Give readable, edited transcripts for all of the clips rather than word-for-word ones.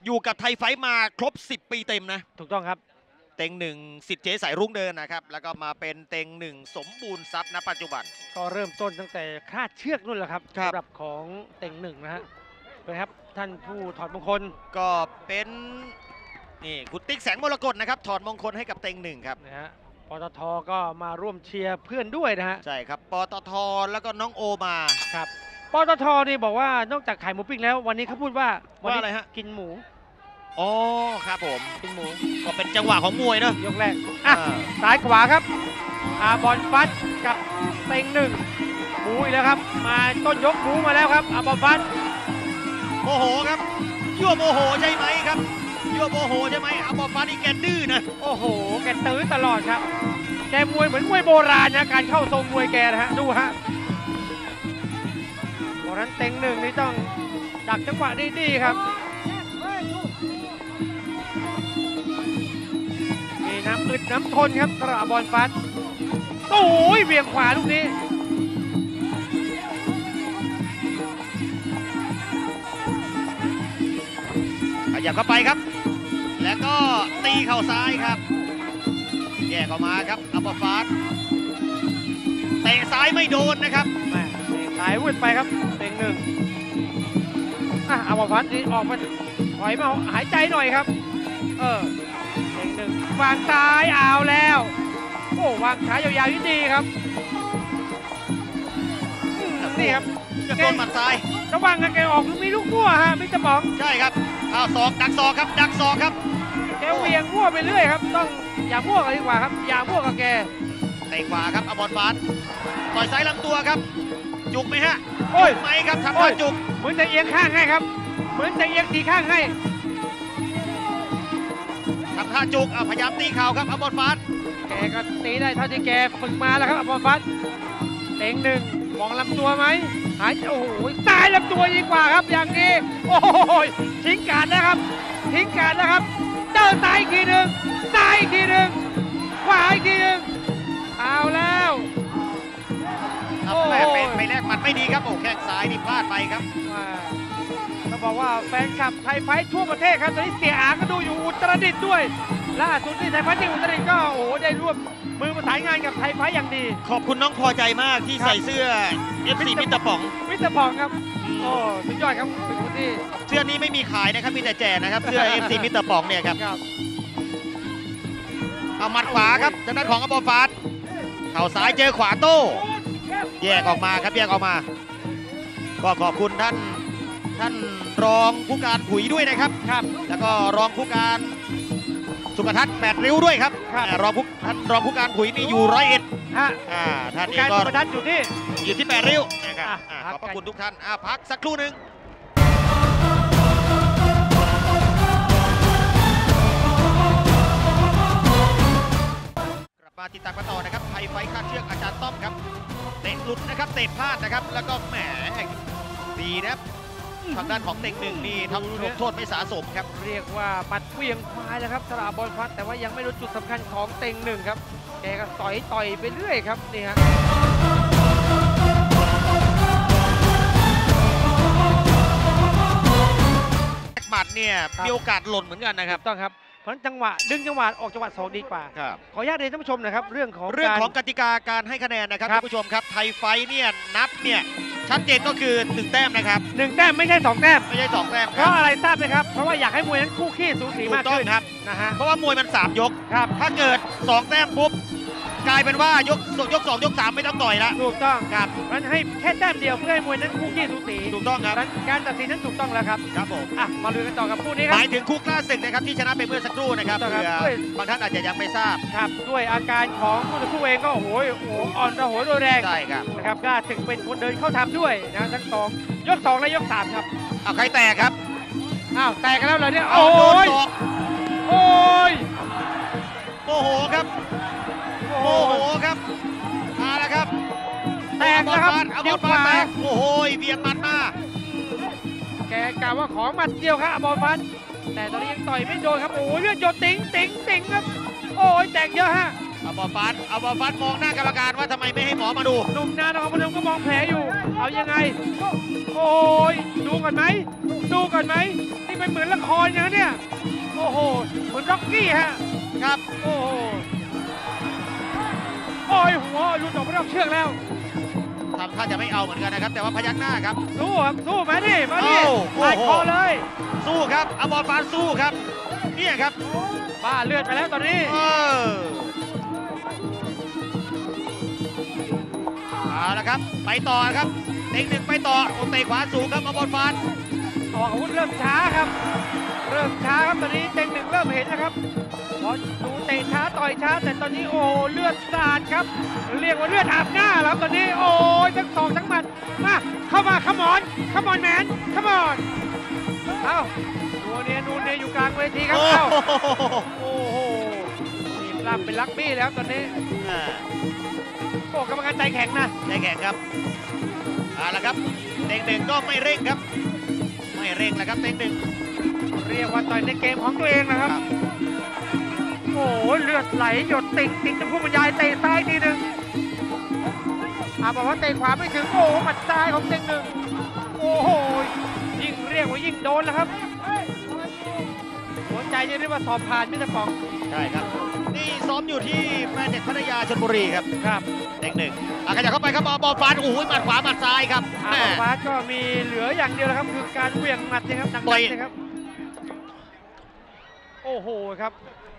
อยู่กับไทยไฟมาครบ10 ปีเต็มนะถูกต้องครับเต็งหนึ่งสิทธิ์เจสายรุ่งเดินนะครับแล้วก็มาเป็นเต็งหนึ่งสมบูรณ์ทรัพย์ณปัจจุบันก็เริ่มต้นตั้งแต่คาดเชือกนู่นแหละครับสำหรับของเต็งหนึ่งนะฮะนะครับท่านผู้ถอดมงคลก็เป็นนี่คุณติ๊กแสงมรกตนะครับถอดมงคลให้กับเต็งหนึ่งครับนะฮะปตทก็มาร่วมเชียร์เพื่อนด้วยนะฮะใช่ครับปตทแล้วก็น้องโอมาครับปตทนี่บอกว่านอกจากขายหมูปิ้งแล้ววันนี้เขาพูดว่าอะไรฮะกินหมูอ๋อครับผมกินหมูก็เป็นจังหวะของมวยเนอะยกแรกอ่ะซ้ายขวาครับบอลฟัดกับเต็งหนึ่งหมูอีกแล้วครับมาต้นยกหมูมาแล้วครับบอลฟัดโมโหครับยั่วโมโหใช่ไหมครับยั่วโมโหใช่ไหมบอลฟัดนี่แกดื้อนะโอ้โหแกตื้อตลอดครับแกมวยเหมือนมวยโบราณนะการเข้าทรงมวยแกนะฮะดูฮะเพราะนั้นเต็งหนึ่งนี่ต้องดักจังหวะดีๆครับมีน้ำอึดน้ำทนครับกระบอลฟัดโอ้ยเบี่ยงขวาลูกนี้ขยับเข้าไปครับแล้วก็ตีเข่าซ้ายครับแยกออกมาครับอัปเปอร์ฟัดเตะซ้ายไม่โดนนะครับเตะซ้ายวุ่นไปครับเต็งหนึ่งอัปเปอร์ฟัดนี่ออกมาถอยมาหายใจหน่อยครับเต็งหนึ่งวางซ้ายเอาแล้วโอ้วางขายาวๆดีครับนี่ครับจะโดนหมัดซ้ายระวังกันแกออกมีลูกมั่วฮะมิสเตอร์ป๋องใช่ครับศอกดักศอกครับดักศอกครับแกเวียงมั่วไปเรื่อยครับต้องอย่ามั่วกันดีกว่าครับอย่ามั่วกับแกเตะขวาครับบอลฟัดต่อยซ้ายลำตัวครับจุกไหมฮะจุกไหมครับทำท่าจุกเหมือนจะเอียงข้างให้ครับเหมือนจะเอียงสีข้างให้ทำท่าจุกพยายามตีเข่าครับบอลฟัดแกก็ตีได้เท่าที่แกฝึกมาแล้วครับบอลฟัดเต็งหนึ่งมองลำตัวไหมหายโอ้โหตายลำตัวดีกว่าครับอย่างนี้โอ้ยทิ้งการนะครับทิ้งการนะครับเจอตายอีกทีหนึ่งตายอีกทีหนึ่งขวาอีกทีหนึ่งเอาแล้วไปแลกหมัดไม่ดีครับโอ้แข้งซ้ายนี่พลาดไปครับต้องบอกว่าแฟนคลับไทยไฟทั่วประเทศครับตอนนี้เสียอาก็ดูอยู่อุตรดิตถ์ด้วยล่าสุดที่ไทยไฟที่อุตรดิตถ์ก็โอ้โหได้ร่วมมือประสานงานกับไทยไฟอย่างดีขอบคุณน้องพอใจมากที่ใส่เสื้อ FC มิสเตอร์ป๋องครับโอ้สุดยอดครับเป็นคนที่เสื้อนี้ไม่มีขายนะครับมีแต่แจกนะครับเสื้อ FC มิสเตอร์ป๋องเนี่ยครับเอาหมัดขวาครับทางด้านของอัปเปอร์ฟัดเข่าซ้ายเจอขวาโต้แยกออกมาครับแยกออกมาก็ขอบคุณท่านรองผู้การผุยด้วยนะครับแล้วก็รองผู้การสุขทัศน์8 ริ้วด้วยครับท่านรองผู้การผุยนี่อยู่101ท่านนี้ก็สุขทัศน์อยู่ที่8 ริ้วนะครับขอบคุณทุกท่านพักสักครู่หนึ่งกลับมาติดตามกันต่อนะครับไทยไฟคาดเชือกอาจารย์ต้อมครับเตะหลุดนะครับเตะพลาดนะครับแล้วก็แหมดีนะครับทางด้านของเต็งหนึ่งนี่ทำลงโทษไม่สะสมครับเรียกว่าปัดเวียงควายแล้วครับสระบอลฟัดแต่ว่ายังไม่รู้จุดสำคัญของเต็งหนึ่งครับแกก็ต่อยไปเรื่อยครับนี่ฮะหมัดเนี่ยมีโอกาสหล่นเหมือนกันนะครับต้องครับเพราะจังหวะดึงจังหวะออกจังหวะ2ดีกว่าขออนุญาตเรียนท่านผู้ชมนะครับเรื่องของกติกาการให้คะแนนนะครับท่านผู้ชมครับไทยไฟเนี่ยนับเนี่ยชัดเจนก็คือ1 แต้มนะครับ 1 แต้มไม่ใช่2 แต้มไม่ใช่2 แต้มเพราะอะไรทราบไหมครับเพราะว่าอยากให้มวยนั้นคู่ขี้สูสีมากขึ้นครับนะฮะเพราะว่ามวยมัน3 ยกถ้าเกิด2 แต้มปุ๊บกลายเป็นว่ายก2 ยก 3ไม่ต้องต่อยแล้วถูกต้องครับมันให้แค่แต้มเดียวเพื่อให้มวยนั้นคู่ขี้สูสีถูกต้องครับการตัดสินนั้นถูกต้องแล้วครับครับผมมาลุยกันต่อกับคู่นี้ครับหมายถึงคู่กล้าศึกนะครับที่ชนะไปเมื่อสักครู่นะครับเพื่อบางท่านอาจจะยังไม่ทราบครับด้วยอาการของคู่ต่อสู้เองก็โอ้โหอ่อนระหยแรงใช่ครับนะครับกล้าศึกเป็นคนเดินเข้าทำด้วยนะทั้ง2 ยก 2และยก 3ครับใครแตกครับแตกกันแล้วเหรอเนี่ยโอ้ยโมโหครับโมโหครับมาแล้วครับแตกแล้วครับเดียวขวาโอ้โหเบียดมันมาแกกล่าวว่าขอหมัดเดียวครับบอลฟันแต่ตอนนี้ยังต่อยไม่โดนครับโอ้ยเลือดหยดติ๋งครับโอ้ยแตกเยอะฮะบอลฟันมองหน้ากรรมการว่าทำไมไม่ให้หมอมาดูหนุ่มนาครพนมก็มองแผลอยู่เอายังไงโอ้ยดูก่อนไหมดูก่อนไหมนี่เป็นเหมือนละครนะเนี่ยโอ้โหเหมือนร็อกกี้ฮะครับโอ้โหโอ้ยหัวหลุดออกไปนอกเชือกแล้วทำท่าจะไม่เอาเหมือนกันนะครับแต่ว่าพยักหน้าครับสู้ครับสู้มาดิมาดิโอ้โหตายคอเลยสู้ครับอมรฟ้าสู้ครับเนี่ยครับบ้าเลือดไปแล้วตอนนี้เอาละครับไปต่อครับเต็งหนึ่งไปต่อโอเตะขวาสูงครับอมรฟ้าออกอาวุธเริ่มช้าครับ เริ่มช้าครับตอนนี้เต็งหนึ่งเริ่มเห็นนะครับพอดูเตะช้าต่อยช้าแต่ตอนนี้โอ้เลือดสาดครับเรียกว่าเลือดอาบหน้าแล้วตอนนี้โอ้ยทั้งสองทั้งหมัดมาเข้ามาขมอนแมนขมอนเอ้านูนเนี่ยอยู่กลางเวทีครับเอ้าโอ้โหนี่ปล้ำเป็นลักบี้แล้วตอนนี้โอ้กรรมการใจแข็งนะใจแข็งครับเอาละครับเต็งหนึ่งก็ไม่เร่งครับไม่เร่งแล้วครับเต็งหนึ่งเรียกว่าต่อยในเกมของตัวเองนะครับ โอ้โหเลือดไหลหยดติ่งจะผู้บรรยายเตะซ้ายทีหนึ่งบอกว่าเตะขวาไม่ถึงโอ้หมัดซ้ายของเต็งหนึ่งโอ้โหยิ่งเรียกว่ายิ่งโดนแล้วครับหัวใจจะเรียกว่าสอบผ่านมิสเตอร์ป๋องใช่ครับนี่ซ้อมอยู่ที่แฟร์เด็กพัทยาชลบุรีครับครับเต็งหนึ่งขยับเข้าไปครับบอลฟาดโอ้โหหมัดขวาหมัดซ้ายครับบอลฟาดก็มีเหลืออย่างเดียวแล้วครับคือการเหวี่ยงหมัดนะครับหนักๆนะครับโอ้โหครับ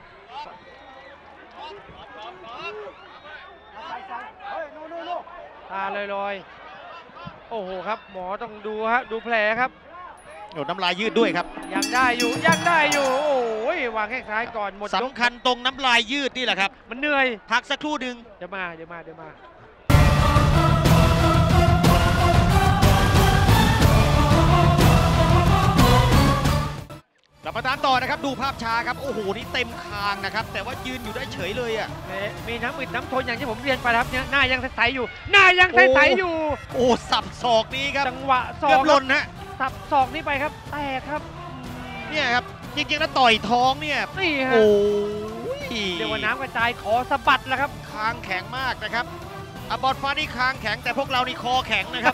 ตาลอยๆโอ้โหครับหมอต้องดูฮะดูแผลครับโดนน้ำลายยืดด้วยครับยังได้อยู่โอ้ยวางแข้งซ้ายก่อนหมดยกสำคัญตรงน้ำลายยืดนี่แหละครับมันเหนื่อยพักสักครู่หนึ่งเดี๋ยวมากลับมาตามต่อนะครับดูภาพช้าครับโอ้โหนี่เต็มคางนะครับแต่ว่ายืนอยู่ได้เฉยเลยอ่ะมีน้ำอึดน้ำทนอย่างที่ผมเรียนไปครับเนี่ยหน้ายังใสๆอยู่โอ้สับศอกนี้ครับจังหวะศอเกือก บหล่นฮะสับศอกนี้ไปครับแตกครับเนี่ยครับจริงๆแล้วต่อยท้องเนี่ยนี่ฮะโอ้ยเรียกว่าน้ำกระจายขอสะบัดแล้วครับคางแข็งมากนะครับบอลฟ้านี่คางแข็งแต่พวกเรานี่คอแข็งนะครับ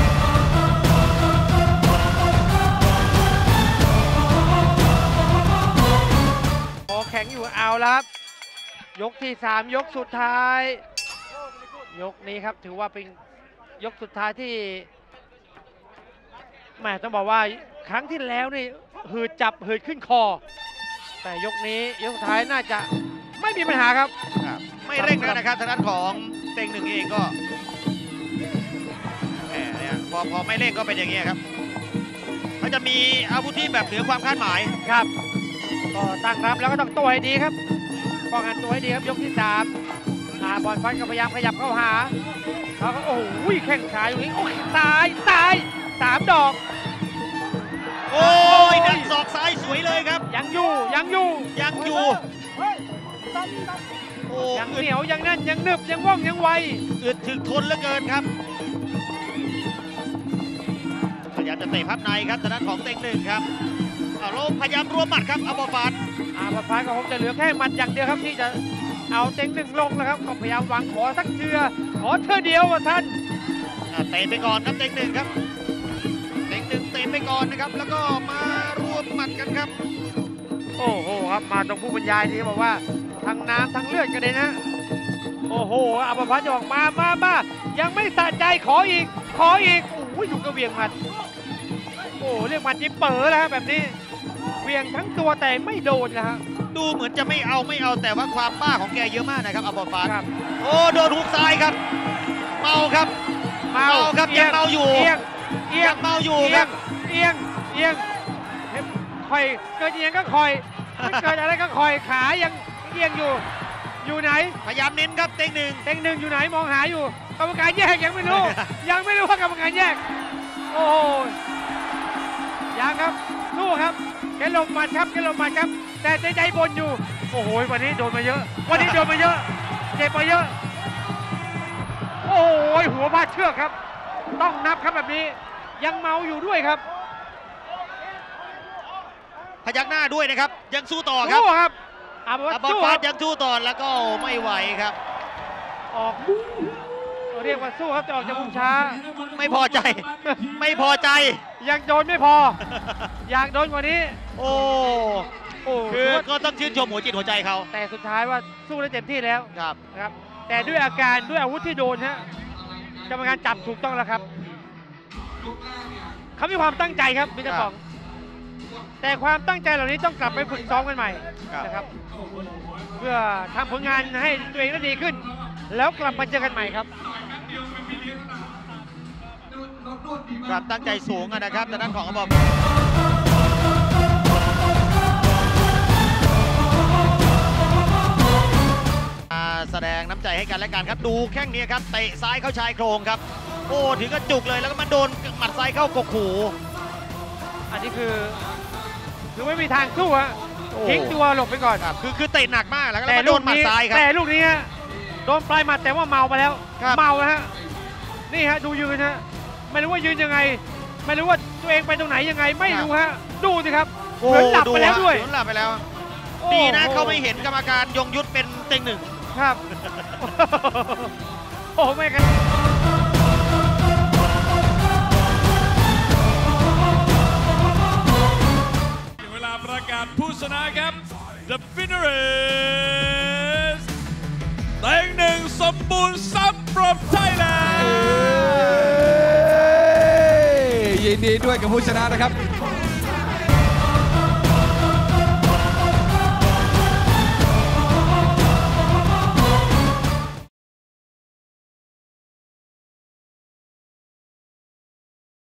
ขอแข็งอยู่เอาแล้วครับยกที่3ยกสุดท้ายยกนี้ครับถือว่าเป็นยกสุดท้ายที่แหมต้องบอกว่าครั้งที่แล้วนี่หืดจับหืดขึ้นคอ แต่ยกนี้ยกสุดท้ายน่าจะไม่มีปัญหาครับไม่เร่งแล้วนะครับทางด้านของเต็งหนึ่งเองก็แหมเนี่ยพอไม่เร่งก็เป็นอย่างนี้ครับเขาจะมีอาวุธที่แบบเหนือความคาดหมายครับก็ตั้งรับแล้วก็ต้องโต้ให้ดีครับป้องกันตัวให้ดีครับยกที่3บอลฟันก็พยายามขยับเข้าหาเขาก็โอ้โหแข้งขาอยู่นี้โอ้ยตาย3 ดอกโอ้ยดันศอกซ้ายสวยเลยครับยังอยู่โอ้ยังเหนียวยังแน่นยังหนึบยังว่องยังไวอึดถึกทนเหลือเกินครับพยายามจะเตะพับในครับทางด้านของเต็งหนึ่งครับเอาโลพยายามรวมหมัดครับบอลฟาดบอลฟันก็คงจะเหลือแค่หมัดอย่างเดียวครับที่จะเอาเต็งหนึ่งลงแล้วครับก็พยายามหวังขอสักเทือเดียวว่าท่านเตะไปก่อนครับเต็งหนึ่งครับเต็งหนึ่งเตะไปก่อนนะครับแล้วก็มารวมหมัดกันครับโอ้โหครับมาตรงผู้บรรยายที่บอกว่าทั้งน้ำทั้งเลือดกันเลยนะโอ้โหบอลฟันจะออกมายังไม่สะใจขออีกโอ้ยดูกระเวียงหมัดโอ้เรียกหมัดจิ้มเป๋อแล้วครับแบบนี้เวียงทั้งตัวแต่ไม่โดนนะฮะดูเหมือนจะไม่เอาแต่ว่าความบ้าของแกเยอะมากนะครับบอลฟาดครับโอ้โดนหุกซ้ายครับเมาครับครับยังเมาอยู่เอียงยังเมาอยู่ครับเอียงคอยเกิดเอียงก็คอยไม่เกิดอะไรก็คอยขายังเอียงอยู่ไหนพยายามเน้นครับเต็งหนึ่งอยู่ไหนมองหาอยู่กรรมการแยกยังไม่รู้ ว่ากรรมการแยกโอ้โหยังครับสู้ครับแกลมหมัดครับแต่ใจบนอยู่โอ้โหวันนี้โดนมาเยอะเจ็บมาเยอะโอ้โหหัวพาดเชือกครับต้องนับครับแบบนี้ยังเมาอยู่ด้วยครับพยักหน้าด้วยนะครับยังสู้ต่อครับสู้ครับบอลฟาดยังสู้ต่อแล้วก็ไม่ไหวครับออกเรียกว่าสู้ครับแต่ออกจากมุมช้าไม่พอใจ ไม่พอใจยังโดนไม่พอ อยากโดนกว่านี้โอ้โอ้คือก็ต้องชื่นชมหัวจิตหัวใจเขาแต่สุดท้ายว่าสู้ได้เต็มที่แล้วครับนะครับ แต่ด้วยอาการด้วยอาวุธที่โดนฮะกรรมการจับถูกต้องแล้วครับเขามีความตั้งใจครับมิสเตอร์ป๋อง แต่ความตั้งใจเหล่านี้ต้องกลับไปฝึกซ้อมกันใหม่ครับนะครับ เพื่อทำผลงานให้ตัวเองได้ดีขึ้น แล้วกลับมาเจอกันใหม่ครับครับตั้งใจสูงนะครับแต่ด้านของอบแสดงน้ำใจให้กันและกันครับดูแข้งนี้ครับเตะซ้ายเข้าชายโครงครับโอ้ถึงกระจุกเลยแล้วก็มาโดนหมัดซ้ายเข้ากกหูอันนี้คือไม่มีทางสู้ฮะโอ้ทิ้งตัวหลบไปก่อนครับคือเตะหนักมากแล้วก็แต่มาโดนหมัดซ้ายครับแต่ลูกนี้ฮะโดนปลายหมัดแต่ว่าเมาไปแล้วครับเมาแล้วฮะนี่ฮะดูยืนฮะไม่รู้ว่ายืนยังไง ไม่รู้ว่าตัวเองไปตรงไหนยังไงไม่รู้ฮะดูสิครับเหมือนหลับไปแล้วด้วยเหมือนหลับไปแล้วโอ้ดีนะโหเขาไม่เห็นกรรมการยงยุทธเป็นเต็งหนึ่งครับ โอ้ไม่กันเวลาประกาศผู้ชนะครับ The winner is เต็งหนึ่งสมบูรณ์ทรัพย์ from Thailand ยินดีด้วยกับผู้ชนะนะครับ